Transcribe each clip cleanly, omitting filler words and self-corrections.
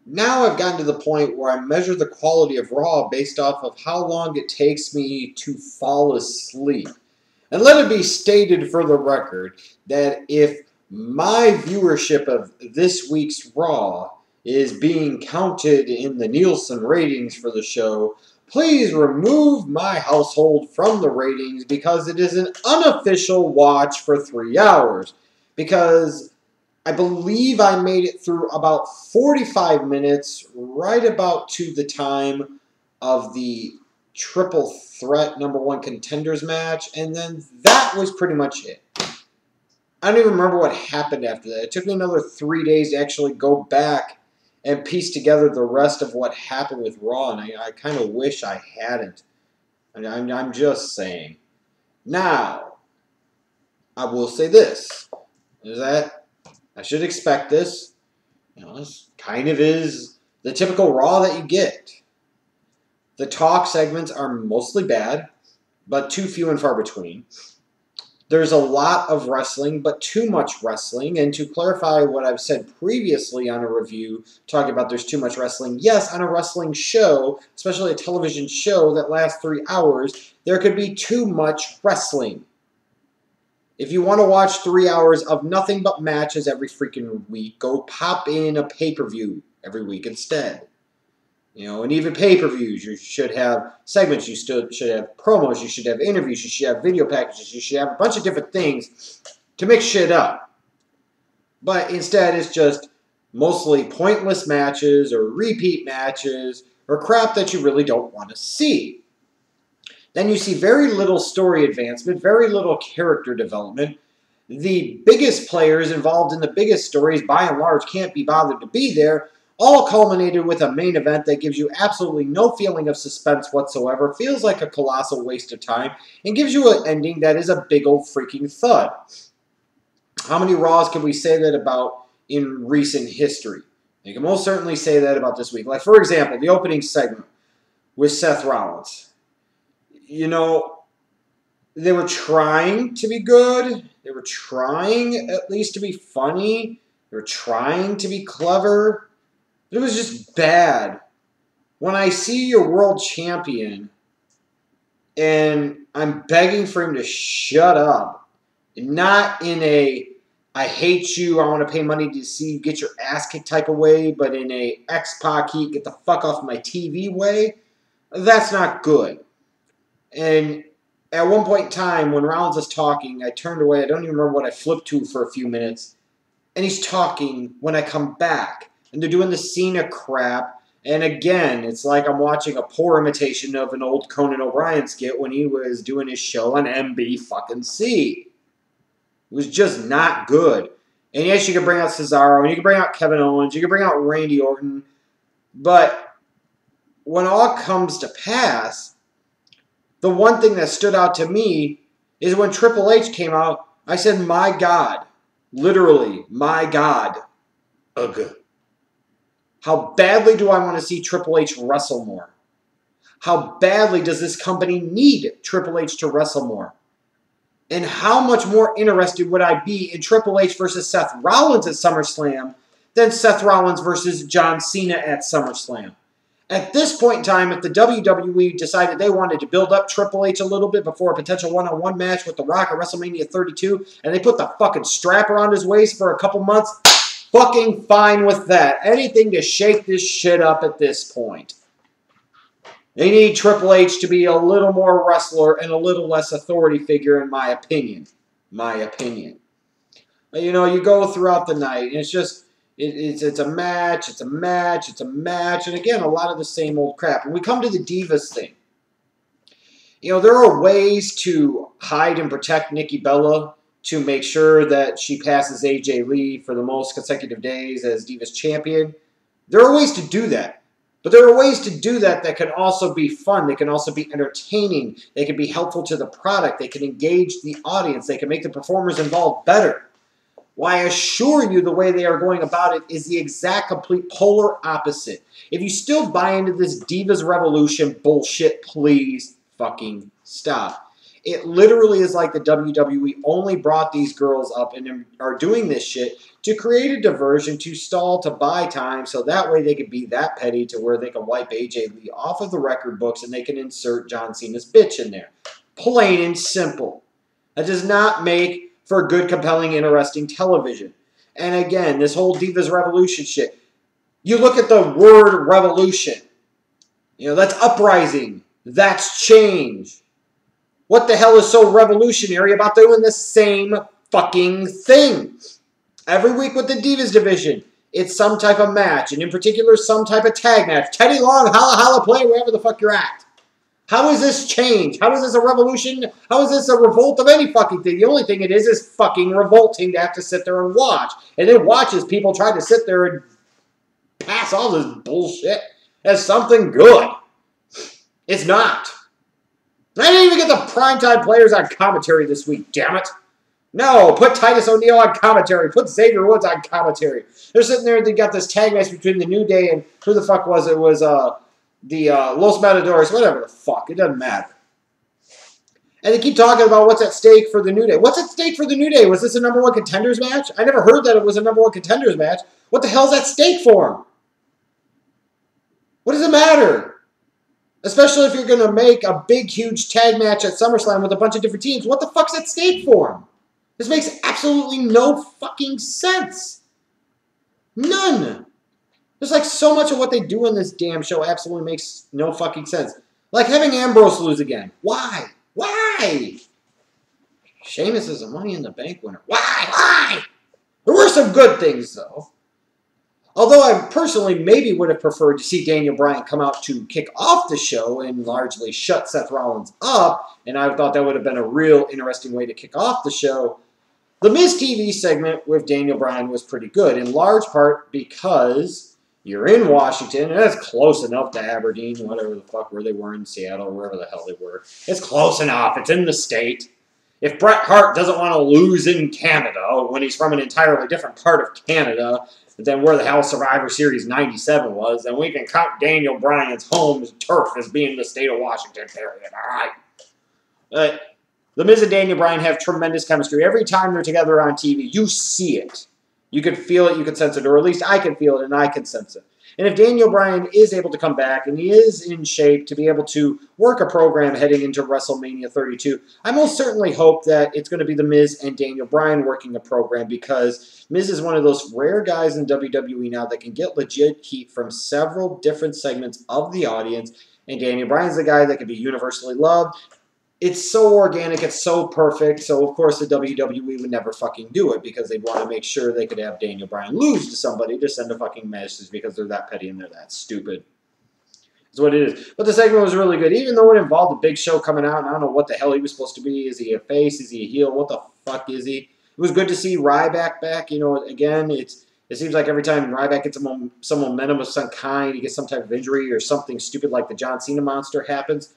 Now I've gotten to the point where I measure the quality of Raw based off of how long it takes me to fall asleep. And let it be stated for the record that if my viewership of this week's Raw is being counted in the Nielsen ratings for the show, please remove my household from the ratings because it is an unofficial watch for 3 hours. Because I believe I made it through about 45 minutes, right about to the time of the triple threat #1 contenders match, and then that was pretty much it. I don't even remember what happened after that. It took me another 3 days to actually go back and piece together the rest of what happened with Raw, and I kind of wish I hadn't. I'm just saying. Now, I will say this, is that I should expect this. This kind of is the typical Raw that you get. The talk segments are mostly bad, but too few and far between. There's a lot of wrestling, but too much wrestling. And to clarify what I've said previously on a review, talking about there's too much wrestling, yes, on a wrestling show, especially a television show that lasts 3 hours, there could be too much wrestling. If you want to watch 3 hours of nothing but matches every freaking week, go pop in a pay-per-view every week instead. And even pay-per-views, you should have segments, you should have promos, you should have interviews, you should have video packages, you should have a bunch of different things to mix shit up. But instead, it's just mostly pointless matches or repeat matches or crap that you really don't want to see. Then you see very little story advancement, very little character development. The biggest players involved in the biggest stories, by and large, can't be bothered to be there, all culminated with a main event that gives you absolutely no feeling of suspense whatsoever, feels like a colossal waste of time, and gives you an ending that is a big old freaking thud. How many Raws can we say that about in recent history? You can most certainly say that about this week. Like, for example, the opening segment with Seth Rollins. They were trying to be good. They were trying at least to be funny. They were trying to be clever. It was just bad. When I see your world champion and I'm begging for him to shut up, not in a I hate you, I want to pay money to see you get your ass kicked type of way, but in a X-Pac, get the fuck off my TV way, that's not good. And at one point in time, when Rollins is talking, I turned away. I don't even remember what I flipped to for a few minutes. And he's talking when I come back. And they're doing the Cena crap. And again, it's like I'm watching a poor imitation of an old Conan O'Brien skit when he was doing his show on MB-fucking-C. It was just not good. And yes, you can bring out Cesaro, and you can bring out Kevin Owens, you can bring out Randy Orton. But when all comes to pass, the one thing that stood out to me is when Triple H came out, I said, my God. Literally, my God. Ugh. How badly do I want to see Triple H wrestle more? How badly does this company need Triple H to wrestle more? And how much more interested would I be in Triple H versus Seth Rollins at SummerSlam than Seth Rollins versus John Cena at SummerSlam? At this point in time, if the WWE decided they wanted to build up Triple H a little bit before a potential one-on-one match with The Rock at WrestleMania 32, and they put the fucking strap around his waist for a couple months, fucking fine with that. Anything to shake this shit up at this point. They need Triple H to be a little more wrestler and a little less authority figure, in my opinion. But, you go throughout the night, and it's just... It's a match, it's a match, it's a match, and again, a lot of the same old crap. When we come to the Divas thing, there are ways to hide and protect Nikki Bella to make sure that she passes AJ Lee for the most consecutive days as Divas champion. There are ways to do that. But there are ways to do that that can also be fun. They can also be entertaining. They can be helpful to the product. They can engage the audience. They can make the performers involved better. Why, I assure you the way they are going about it is the exact complete polar opposite. If you still buy into this Divas Revolution bullshit, please fucking stop. It literally is like the WWE only brought these girls up and are doing this shit to create a diversion, to stall, to buy time, so that way they could be that petty to where they can wipe AJ Lee off of the record books and they can insert John Cena's bitch in there. Plain and simple. That does not make for good, compelling, interesting television. And again, this whole Divas Revolution shit. You look at the word revolution. You know, that's uprising. That's change. What the hell is so revolutionary about doing the same fucking thing? Every week with the Divas division, it's some type of match, and in particular, some type of tag match. Teddy Long, holla holla play, wherever the fuck you're at. How is this change? How is this a revolution? How is this a revolt of any fucking thing? The only thing it is fucking revolting to have to sit there and watch. And then watch as people try to sit there and pass all this bullshit as something good. It's not. I didn't even get the primetime players on commentary this week, damn it. No, put Titus O'Neil on commentary. Put Xavier Woods on commentary. They're sitting there, they got this tag match between the New Day and who the fuck was it? It was the Los Matadores, whatever the fuck. It doesn't matter. And they keep talking about what's at stake for the New Day. What's at stake for the New Day? Was this a #1 contenders match? I never heard that it was a #1 contenders match. What the hell's at stake for them? What does it matter? Especially if you're going to make a big, huge tag match at SummerSlam with a bunch of different teams. What the fuck's at stake for them? This makes absolutely no fucking sense. None. There's like so much of what they do in this damn show absolutely makes no fucking sense. Like having Ambrose lose again. Why? Why? Sheamus is a Money in the Bank winner. Why? There were some good things, though. Although I personally maybe would have preferred to see Daniel Bryan come out to kick off the show and largely shut Seth Rollins up, and I thought that would have been a real interesting way to kick off the show. The Miz TV segment with Daniel Bryan was pretty good, in large part because you're in Washington, and that's close enough to Aberdeen, whatever the fuck where they were in Seattle, wherever the hell they were. It's close enough. It's in the state. If Bret Hart doesn't want to lose in Canada when he's from an entirely different part of Canada than where the hell Survivor Series 97 was, then we can count Daniel Bryan's home turf as being the state of Washington, period. All right. The Miz and Daniel Bryan have tremendous chemistry. Every time they're together on TV, you see it. You can feel it, you can sense it, or at least I can feel it and I can sense it. And if Daniel Bryan is able to come back and he is in shape to be able to work a program heading into WrestleMania 32, I most certainly hope that it's going to be The Miz and Daniel Bryan working a program, because Miz is one of those rare guys in WWE now that can get legit heat from several different segments of the audience, and Daniel Bryan's the guy that can be universally loved. It's so organic, it's so perfect, so of course the WWE would never fucking do it because they'd want to make sure they could have Daniel Bryan lose to somebody to send a fucking message because they're that petty and they're that stupid. That's what it is. But the segment was really good, even though it involved a Big Show coming out, and I don't know what the hell he was supposed to be. Is he a face? Is he a heel? What the fuck is he? It was good to see Ryback back. You know, again, it seems like every time Ryback gets some momentum of some kind, he gets some type of injury or something stupid like the John Cena monster happens.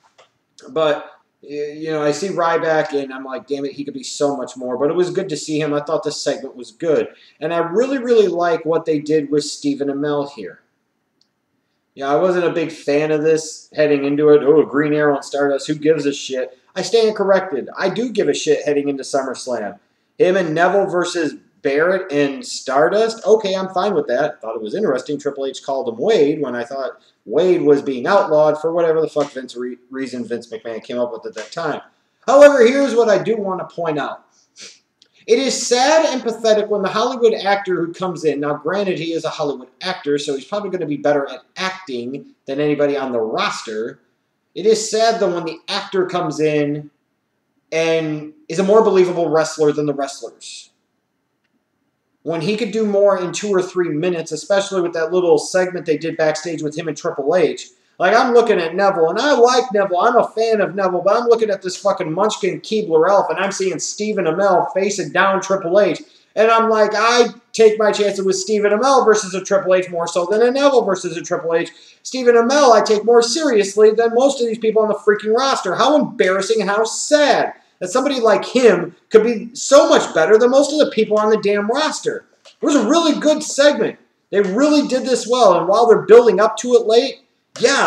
But you know, I see Ryback, and I'm like, damn it, he could be so much more. But it was good to see him. I thought this segment was good. And I really, really like what they did with Stephen Amell here. Yeah, I wasn't a big fan of this heading into it. Oh, Green Arrow and Stardust, who gives a shit? I stand corrected. I do give a shit heading into SummerSlam. Him and Neville versus Barrett and Stardust, okay, I'm fine with that. I thought it was interesting. Triple H called him Wade when I thought Wade was being outlawed for whatever the fuck reason Vince McMahon came up with at that time. However, here's what I do want to point out. It is sad and pathetic when the Hollywood actor who comes in, now granted he is a Hollywood actor, so he's probably going to be better at acting than anybody on the roster. It is sad though when the actor comes in and is a more believable wrestler than the wrestlers. When he could do more in 2 or 3 minutes, especially with that little segment they did backstage with him and Triple H. Like, I'm looking at Neville, and I like Neville. I'm a fan of Neville, but I'm looking at this fucking Munchkin Keebler elf, and I'm seeing Stephen Amell facing down Triple H. And I'm like, I take my chances with Stephen Amell versus a Triple H more so than a Neville versus a Triple H. Stephen Amell I take more seriously than most of these people on the freaking roster. How embarrassing and how sad that somebody like him could be so much better than most of the people on the damn roster. It was a really good segment. They really did this well, and while they're building up to it late, yeah,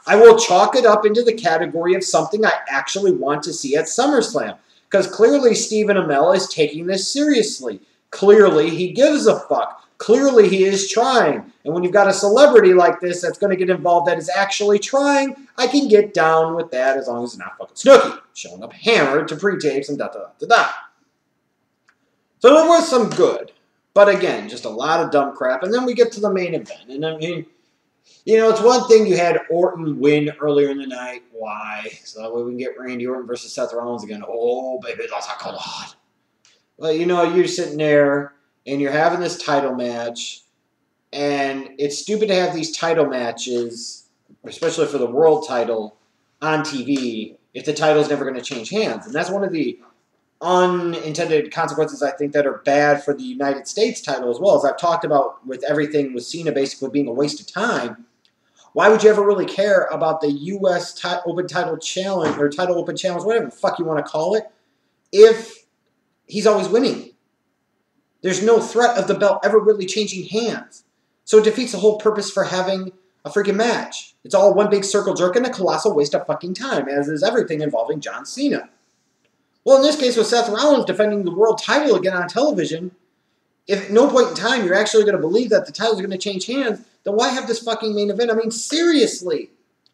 I will chalk it up into the category of something I actually want to see at SummerSlam. Because clearly Stephen Amell is taking this seriously. Clearly he gives a fuck. Clearly he is trying. And when you've got a celebrity like this that's going to get involved that is actually trying, I can get down with that as long as it's not fucking Snooki showing up hammered to pre-tapes and da-da-da-da-da. So there was some good. But again, just a lot of dumb crap. And then we get to the main event. And I mean, you know, it's one thing you had Orton win earlier in the night. Why? So that way we can get Randy Orton versus Seth Rollins again. Oh, baby, that's a lot. Well, you know, you're sitting there and you're having this title match. And it's stupid to have these title matches, especially for the world title, on TV if the title's never going to change hands. And that's one of the unintended consequences, I think, that are bad for the United States title as well. As I've talked about with everything with Cena basically being a waste of time, why would you ever really care about the U.S. Open Title Challenge or Title Open Challenge, whatever the fuck you want to call it, if he's always winning? There's no threat of the belt ever really changing hands. So it defeats the whole purpose for having a freaking match. It's all one big circle jerk and a colossal waste of fucking time, as is everything involving John Cena. Well, in this case, with Seth Rollins defending the world title again on television, if at no point in time you're actually going to believe that the title's going to change hands, then why have this fucking main event? I mean, seriously.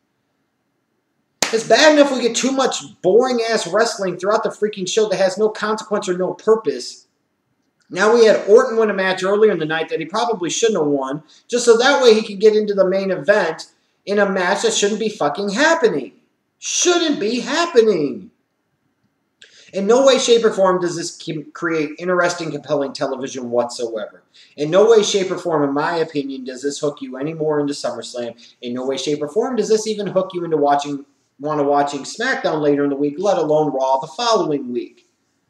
It's bad enough we get too much boring-ass wrestling throughout the freaking show that has no consequence or no purpose. Now we had Orton win a match earlier in the night that he probably shouldn't have won, just so that way he could get into the main event in a match that shouldn't be fucking happening. Shouldn't be happening. In no way, shape, or form does this create interesting, compelling television whatsoever. In no way, shape, or form, in my opinion, does this hook you any more into SummerSlam. In no way, shape, or form does this even hook you into watching SmackDown later in the week, let alone Raw the following week.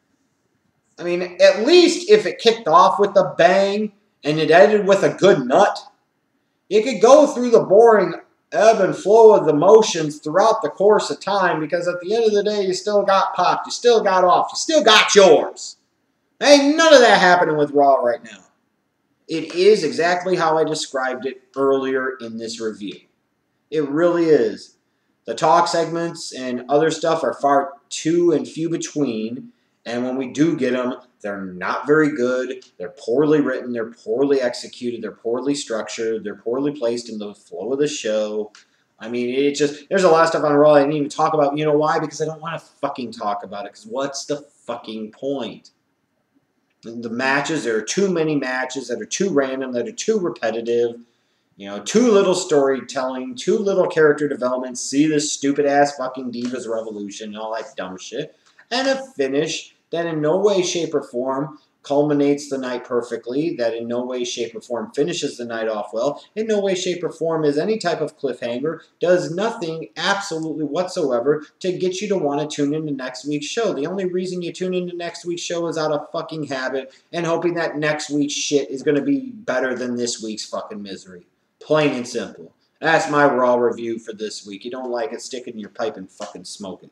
I mean, at least if it kicked off with a bang and it ended with a good nut, you could go through the boring ebb and flow of the motions throughout the course of time, because at the end of the day, you still got popped, you still got off, you still got yours. Ain't none of that happening with Raw right now. It is exactly how I described it earlier in this review. It really is. The talk segments and other stuff are far too and few between, and when we do get them, they're not very good, they're poorly written, they're poorly executed, they're poorly structured, they're poorly placed in the flow of the show. I mean, there's a lot of stuff on Raw I didn't even talk about. You know why? Because I don't want to fucking talk about it, because what's the fucking point? The matches, there are too many matches that are too random, that are too repetitive, you know, too little storytelling, too little character development, see this stupid-ass fucking Divas Revolution and all that dumb shit, and a finish that in no way, shape, or form culminates the night perfectly, that in no way, shape, or form finishes the night off well, in no way, shape, or form is any type of cliffhanger, does nothing absolutely whatsoever to get you to want to tune into next week's show. The only reason you tune into next week's show is out of fucking habit and hoping that next week's shit is going to be better than this week's fucking misery. Plain and simple. That's my Raw review for this week. You don't like it, stick it in your pipe and fucking smoke it.